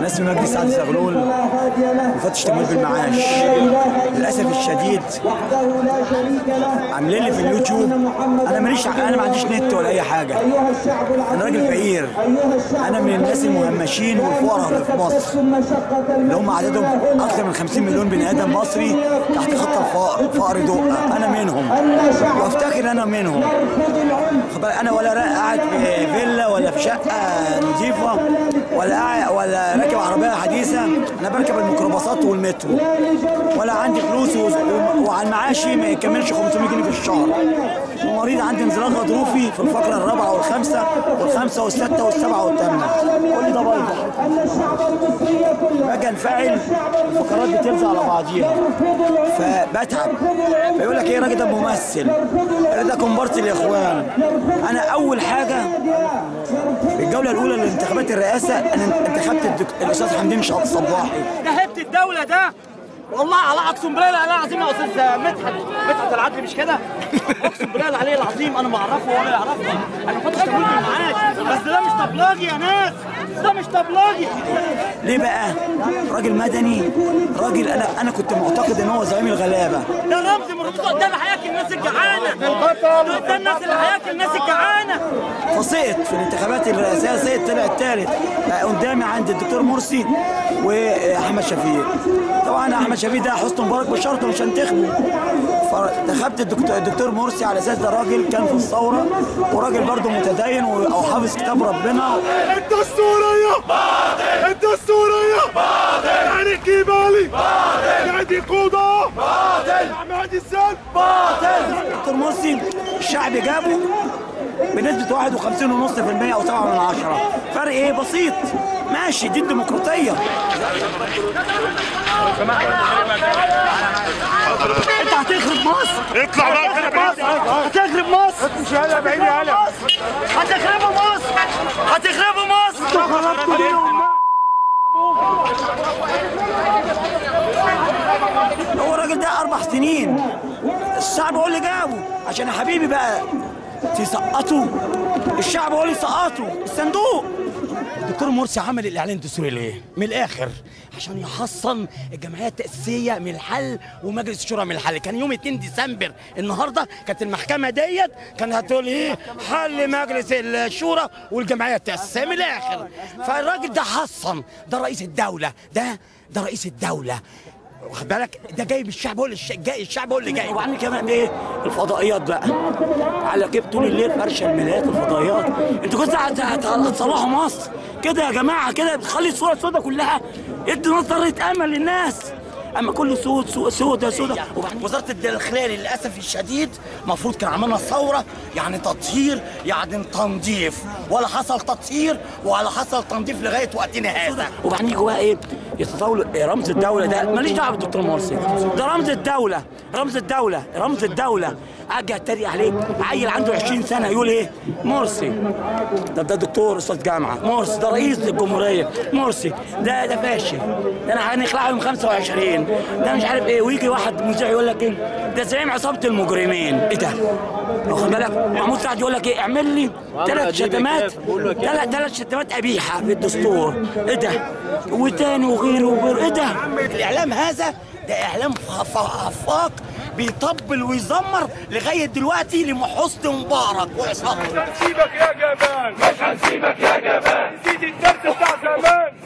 اسمي مجدي سعد زغلول، مفتش تمويل بالمعاش. للاسف الشديد عاملين لي في اليوتيوب، انا ما عنديش نت ولا اي حاجه، انا راجل فقير، انا من الناس المهمشين والفقراء اللي في مصر، اللي هم عددهم اكثر من 50 مليون بني ادم مصري تحت خط الفقر، فقر دقه، انا منهم وافتكر انا منهم. انا ولا قاعد في فيلا ولا في شقه نظيفه ولا راكب عربيه حديثه، انا بركب الميكروباصات والمترو، ولا عندي فلوس وعلى معاشي ما يكملش 500 جنيه في الشهر، ومريض عندي انزلاق غضروفي في الفقره الرابعه والخامسه والسادسه والسابعه والثامنه، كل ده بايظ. باجي انفعل الفقرات بتلزق على بعضيها فبتعب، فيقول لك ايه الراجل ده ممثل، ده كومبارس الاخوان. انا اول حاجه في الجوله الاولى لانتخابات الرئاسه انا انتخبت الاستاذ حمدين صباحي. ده هبت الدوله ده، والله على اقسم بالله العظيم يا استاذ مدحت العدل، مش كده؟ اقسم بالله العلي العظيم انا ما اعرفه ولا يعرفني، انا فتش تمويل بالمعاش، بس ده مش طبلاجي يا ناس، ده مش طبلاجي. ليه بقى؟ راجل مدني، راجل انا كنت معتقد ان هو زعيم الغلابه، ده رمز من رموز ده اللي هياكل الناس الجعانه، ده الناس اللي هياكل الناس الجعانه. فسقط في الانتخابات الرئاسيه، سقط طلع الثالث قدامي عند الدكتور مرسي واحمد شفيق. طبعا احمد شفيق ده حسني مبارك بشرطه مش هنتخبه، فانتخبت الدكتور مرسي على اساس ده راجل كان في الثوره وراجل برضه متدين او حافظ كتاب ربنا. الدستوريه باطل، الدستوريه باطل، يعني الكيبالي باطل، يعني قوضه باطل، عماد السد باطل. الدكتور مرسي الشعب جابه بنسبه 51.5% او 7%، فرق ايه بسيط، ماشي، دي الديمقراطيه. انت هتخرب مصر، اطلع بقى كده بعيد، هتخرب مصر، مش هلا بعيد هلا، هتخربوا مصر، هتخربوا مصر. انتوا خربتوا دينهم. هو الراجل ده 4 سنين الشعب هو اللي جابه، عشان يا حبيبي بقى تسقطوا الشعب هو اللي سقطوا الصندوق. الدكتور مرسي عمل الاعلان الدستوري ليه؟ من الاخر عشان يحصن الجمعيه التاسيسيه من الحل ومجلس الشورى من الحل. كان يوم 2 ديسمبر النهارده كانت المحكمه ديت كانت هتقول ايه؟ حل مجلس الشورى والجمعيه التاسيسيه من الاخر. فالراجل ده حصن، ده رئيس الدوله، ده رئيس الدوله، واخد بالك؟ ده جايب الشعب، هو اللي الشعب هو اللي جاي. وبعدين كمان ايه؟ الفضائيات بقى على كيف طول الليل فرشه الملايات الفضائيات. انتوا كنتوا هتصلحوا مصر كده يا جماعه، كده بتخلي الصوره السوداء كلها، ادي نظره امل للناس، اما كله سودة. وبعدين وزاره الداخليه للاسف الشديد المفروض كان عملنا ثوره، يعني تطهير، يعني تنظيف، ولا حصل تطهير ولا حصل تنظيف لغايه وقتنا هذا. وبعدين يجوا بقى ايه؟ يتطاولوا رمز الدوله ده، ماليش دعوه بالدكتور مرسي، ده رمز الدوله، رمز الدوله. اجي اتريق عليه، عيل عنده 20 سنه يقول ايه؟ مرسي ده دكتور استاذ جامعه، مرسي ده رئيس الجمهوريه، مرسي ده فاشل، ده انا هنخلعه يوم 25، ده مش عارف ايه. ويجي واحد مذيع يقول لك ايه؟ ده زعيم عصابه المجرمين. ايه ده؟ واخد بالك؟ محمود سعد يقول لك ايه؟ اعمل لي 3 شتمات، 3 شتمات قبيحه في الدستور. ايه ده؟ وتاني وغيره. ايه ده؟ الاعلام هذا ده اعلام حفاق بيطبل ويزمر لغايه دلوقتي لحسني مبارك وعصابته. مش هنسيبك يا جبان، مش هنسيبك يا جبان، نسيت الدرس بتاع زمان.